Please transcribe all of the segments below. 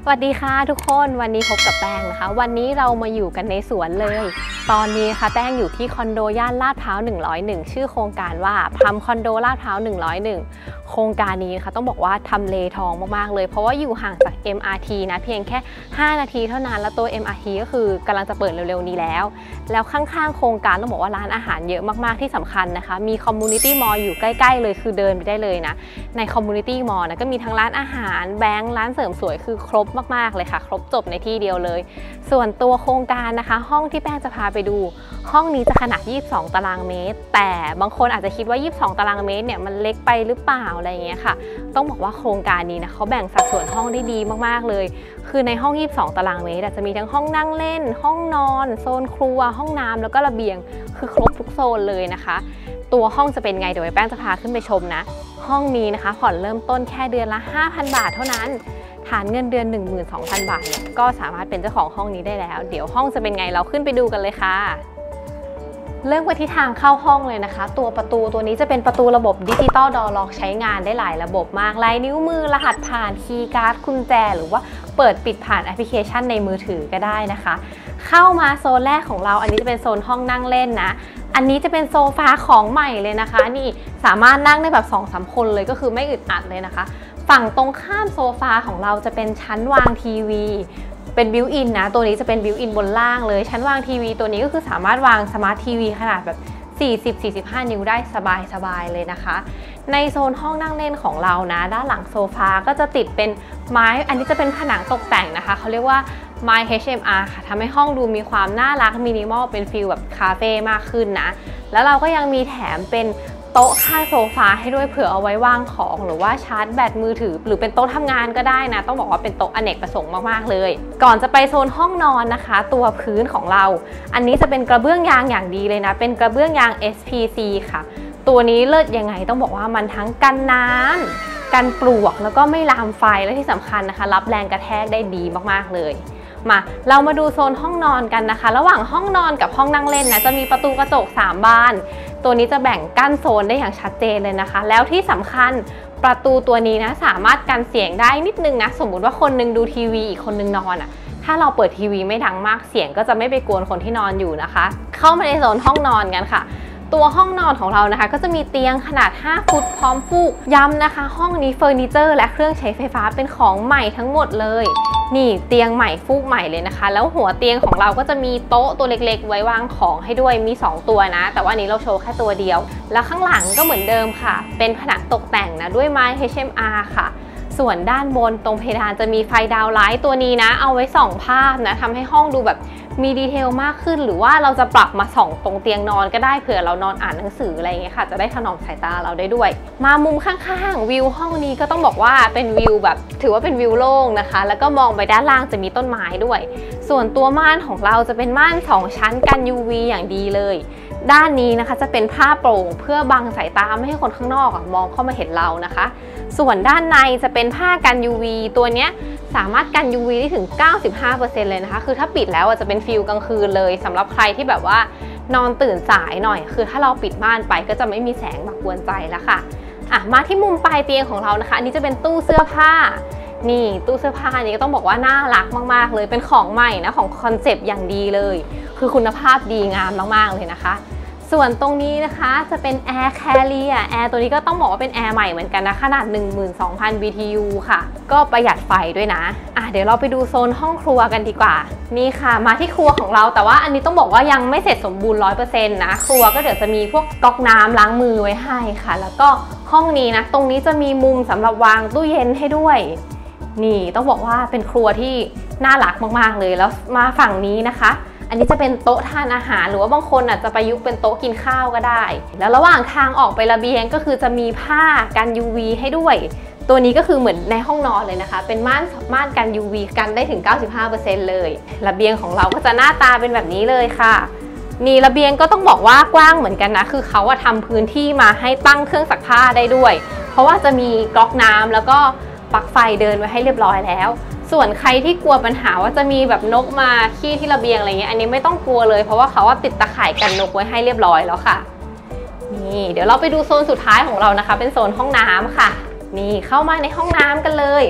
สวัสดีค่ะทุกคนวันนี้พบกับแป้งนะคะวันนี้เรามาอยู่กันในสวนเลยตอนนี้ค่ะแป้งอยู่ที่คอนโดย่านลาดพร้าว101ชื่อโครงการว่าพัมคอนโดลาดพร้าว101โครงการนี้นะคะต้องบอกว่าทำเลทองมากๆเลยเพราะว่าอยู่ห่างจาก MRT นะเพียงแค่5นาทีเท่านั้นแล้วตัว MRT ก็คือกำลังจะเปิดเร็วๆนี้แล้วข้างๆโครงการต้องบอกว่าร้านอาหารเยอะมากๆที่สำคัญนะคะมีคอมมูนิตี้มอลล์อยู่ใกล้ๆเลยคือเดินไปได้เลยนะในคอมมูนิตี้มอลล์นะก็มีทั้งร้านอาหารแบงค์ร้านเสริมสวยคือครบมากๆเลยค่ะครบจบในที่เดียวเลยส่วนตัวโครงการนะคะห้องที่แป้งจะพาไปดูห้องนี้จะขนาด22ตารางเมตรแต่บางคนอาจจะคิดว่า22ตารางเมตรเนี่ยมันเล็กไปหรือเปล่าอะไรอย่างเงี้ยค่ะต้องบอกว่าโครงการนี้นะเขาแบ่งสัดส่วนห้องได้ดีมากๆเลยคือในห้อง22ตารางเมตรจะมีทั้งห้องนั่งเล่นห้องนอนโซนครัวห้องน้ำแล้วก็ระเบียงคือครบทุกโซนเลยนะคะตัวห้องจะเป็นไงเดี๋ยวแป้งจะพาขึ้นไปชมนะห้องนี้นะคะผ่อนเริ่มต้นแค่เดือนละ 5,000 บาทเท่านั้นฐานเงินเดือน 12,000 บาทเนี่ยก็สามารถเป็นเจ้าของห้องนี้ได้แล้วเดี๋ยวห้องจะเป็นไงเราขึ้นไปดูกันเลยค่ะเริ่มกันที่ทางเข้าห้องเลยนะคะตัวประตูตัวนี้จะเป็นประตูระบบดิจิตอลดอร์ล็อกใช้งานได้หลายระบบมากลายนิ้วมือรหัสผ่านคีย์การ์ดกุญแจหรือว่าเปิดปิดผ่านแอปพลิเคชันในมือถือก็ได้นะคะเข้ามาโซนแรกของเราอันนี้จะเป็นโซนห้องนั่งเล่นนะอันนี้จะเป็นโซฟาของใหม่เลยนะคะนี่สามารถนั่งได้แบบ 2-3 คนเลยก็คือไม่อึดอัดเลยนะคะฝั่งตรงข้ามโซฟาของเราจะเป็นชั้นวางทีวีเป็นบิวอินนะตัวนี้จะเป็นบิวอินบนล่างเลยชั้นวางทีวีตัวนี้ก็คือสามารถวางสมาร์ททีวีขนาดแบบ40-45 นิ้วได้สบายๆเลยนะคะในโซนห้องนั่งเล่นของเรานะด้านหลังโซฟาก็จะติดเป็นไม้อันนี้จะเป็นผนังตกแต่งนะคะเขาเรียกว่าไม้ HMR ค่ะทำให้ห้องดูมีความน่ารักมินิมอลเป็นฟีลแบบคาเฟ่มากขึ้นนะแล้วเราก็ยังมีแถมเป็นโต๊ะข้างโซฟาให้ด้วยเผื่อเอาไว้วางของหรือว่าชาร์จแบตมือถือหรือเป็นโต๊ะทำงานก็ได้นะต้องบอกว่าเป็นโต๊ะอเนกประสงค์มากๆเลยก่อนจะไปโซนห้องนอนนะคะตัวพื้นของเราอันนี้จะเป็นกระเบื้องยางอย่างดีเลยนะเป็นกระเบื้องยาง SPC ค่ะตัวนี้เลิศยังไงต้องบอกว่ามันทั้งกันน้ำกันปลวกแล้วก็ไม่ลามไฟและที่สำคัญนะคะรับแรงกระแทกได้ดีมากๆเลยมาเรามาดูโซนห้องนอนกันนะคะระหว่างห้องนอนกับห้องนั่งเล่นนะจะมีประตูกระจก3 บานตัวนี้จะแบ่งกั้นโซนได้อย่างชัดเจนเลยนะคะแล้วที่สำคัญประตูตัวนี้นะสามารถกันเสียงได้นิดนึงนะสมมุติว่าคนนึงดูทีวีอีกคนนึงนอนถ้าเราเปิดทีวีไม่ดังมากเสียงก็จะไม่ไปกวนคนที่นอนอยู่นะคะเข้ามาในโซนห้องนอนกันค่ะตัวห้องนอนของเรานะคะก็จะมีเตียงขนาด5 ฟุตพร้อมฟูกย้ำนะคะห้องนี้เฟอร์นิเจอร์และเครื่องใช้ไฟฟ้าเป็นของใหม่ทั้งหมดเลยนี่เตียงใหม่ฟูกใหม่เลยนะคะแล้วหัวเตียงของเราก็จะมีโต๊ะตัวเล็กๆไว้วางของให้ด้วยมี2 ตัวนะแต่ว่านี้เราโชว์แค่ตัวเดียวแล้วข้างหลังก็เหมือนเดิมค่ะเป็นผนังตกแต่งนะด้วยไม้ HMR ค่ะส่วนด้านบนตรงเพดานจะมีไฟดาวไลท์ตัวนี้นะเอาไว้ส่องภาพนะทำให้ห้องดูแบบมีดีเทลมากขึ้นหรือว่าเราจะปรับมาส่องตรงเตียงนอนก็ได้เผื่อเรานอนอ่านหนังสืออะไรอย่างเงี้ยค่ะจะได้ถนอมสายตาเราได้ด้วยมามุมข้างๆวิวห้องนี้ก็ต้องบอกว่าเป็นวิวแบบถือว่าเป็นวิวโล่งนะคะแล้วก็มองไปด้านล่างจะมีต้นไม้ด้วยส่วนตัวม่านของเราจะเป็นม่าน2 ชั้นกัน UV อย่างดีเลยด้านนี้นะคะจะเป็นผ้าโปร่งเพื่อบังสายตาไม่ให้คนข้างนอกมองเข้ามาเห็นเรานะคะส่วนด้านในจะเป็นผ้ากัน UV ตัวเนี้ยสามารถกัน UV ได้ถึง 95% เลยนะคะคือถ้าปิดแล้วจะเป็นฟิลกลางคืนเลยสำหรับใครที่แบบว่านอนตื่นสายหน่อยคือถ้าเราปิดม่านไปก็จะไม่มีแสงมากวนใจแล้วค่ะมาที่มุมปลายเตียงของเรานะคะอันนี้จะเป็นตู้เสื้อผ้านี่ตู้เสื้อผ้านี้ก็ต้องบอกว่าน่ารักมากๆเลยเป็นของใหม่นะของคอนเซปต์อย่างดีเลยคือคุณภาพดีงามมากๆเลยนะคะส่วนตรงนี้นะคะจะเป็น Air Carrier แอร์ตัวนี้ก็ต้องบอกว่าเป็นแอร์ใหม่เหมือนกันนะขนาด 12,000 BTU ค่ะก็ประหยัดไฟด้วยนะเดี๋ยวเราไปดูโซนห้องครัวกันดีกว่านี่ค่ะมาที่ครัวของเราแต่ว่าอันนี้ต้องบอกว่ายังไม่เสร็จสมบูรณ์ 100% นะครัวก็เดี๋ยวจะมีพวกก๊อกน้ำล้างมือไว้ให้ค่ะแล้วก็ห้องนี้นะตรงนี้จะมีมุมสำหรับวางตู้เย็นให้ด้วยนี่ต้องบอกว่าเป็นครัวที่น่ารักมากๆเลยแล้วมาฝั่งนี้นะคะอันนี้จะเป็นโต๊ะทานอาหารหรือว่าบางคนจะประยุกต์เป็นโต๊ะกินข้าวก็ได้แล้วระหว่างทางออกไประเบียงก็คือจะมีผ้ากัน UV ให้ด้วยตัวนี้ก็คือเหมือนในห้องนอนเลยนะคะเป็นม่านกัน UV กันได้ถึง 95% เลยระเบียงของเราก็จะหน้าตาเป็นแบบนี้เลยค่ะนี่ระเบียงก็ต้องบอกว่ากว้างเหมือนกันนะคือเขาทำพื้นที่มาให้ตั้งเครื่องซักผ้าได้ด้วยเพราะว่าจะมีก๊อกน้ำแล้วก็ปลั๊กไฟเดินไว้ให้เรียบร้อยแล้วส่วนใครที่กลัวปัญหาว่าจะมีแบบนกมาขี้ที่ระเบียงอะไรเงี้ยอันนี้ไม่ต้องกลัวเลยเพราะว่าเขาติดตะข่ายกันนกไว้ให้เรียบร้อยแล้วค่ะนี่เดี๋ยวเราไปดูโซนสุดท้ายของเรานะคะเป็นโซนห้องน้ำค่ะนี่เข้ามาในห้องน้ำกันเลย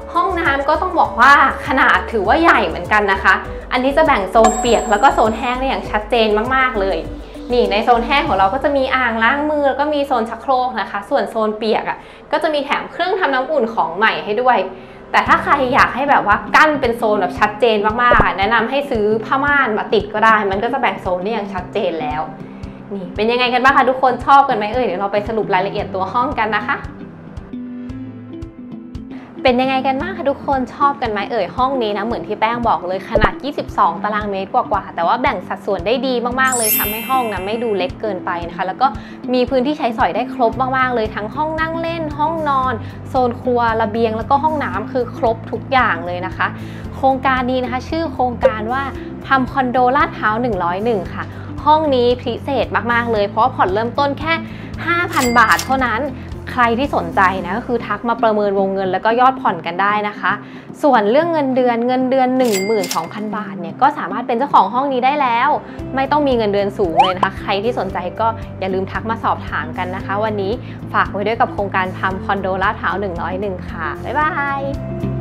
ห้องน้ำก็ต้องบอกว่าขนาดถือว่าใหญ่เหมือนกันนะคะอันนี้จะแบ่งโซนเปียกแล้วก็โซนแห้งได้อย่างชัดเจนมากๆเลยนี่ในโซนแห้งของเราก็จะมีอ่างล้างมือแล้วก็มีโซนชักโครกนะคะส่วนโซนเปียกก็จะมีแถมเครื่องทำน้ำอุ่นของใหม่ให้ด้วยแต่ถ้าใครอยากให้แบบว่ากั้นเป็นโซนแบบชัดเจนมากๆแนะนำให้ซื้อผ้าม่านมาติดก็ได้มันก็จะแบ่งโซนได้อย่างชัดเจนแล้วนี่เป็นยังไงกันบ้างคะทุกคนชอบกันไหมเดี๋ยวเราไปสรุปรายละเอียดตัวห้องกันนะคะเป็นยังไงกันบ้างคะทุกคนชอบกันไหมห้องนี้นะเหมือนที่แป้งบอกเลยขนาด22ตารางเมตรกว่าๆแต่ว่าแบ่งสัดส่วนได้ดีมากๆเลยทำให้ห้องนะไม่ดูเล็กเกินไปนะคะแล้วก็มีพื้นที่ใช้สอยได้ครบมากๆเลยทั้งห้องนั่งเล่นห้องนอนโซนครัวระเบียงแล้วก็ห้องน้ำคือครบทุกอย่างเลยนะคะโครงการนี้นะคะชื่อโครงการว่าทำคอนโดลาดพร้าว101ค่ะห้องนี้พิเศษมากๆเลยเพราะว่าผ่อนเริ่มต้นแค่ 5,000 บาทเท่านั้นใครที่สนใจนะก็คือทักมาประเมินวงเงินแล้วก็ยอดผ่อนกันได้นะคะส่วนเรื่องเงินเดือน 12,000 บาทเนี่ยก็สามารถเป็นเจ้าของห้องนี้ได้แล้วไม่ต้องมีเงินเดือนสูงเลยนะคะใครที่สนใจก็อย่าลืมทักมาสอบถามกันนะคะวันนี้ฝากไว้ด้วยกับโครงการทำคอนโดลาดพร้าว101ค่ะบ๊ายบาย